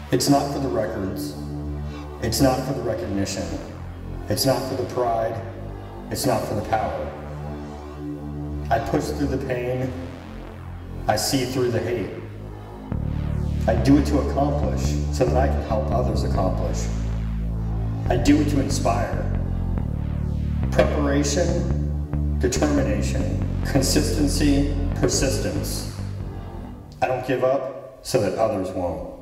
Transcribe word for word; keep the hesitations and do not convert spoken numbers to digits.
It's not for the records. It's not for the recognition. It's not for the pride. It's not for the power. I push through the pain. I see through the hate. I do it to accomplish so that I can help others accomplish. I do it to inspire. Preparation, determination, consistency, persistence. I don't give up so that others won't.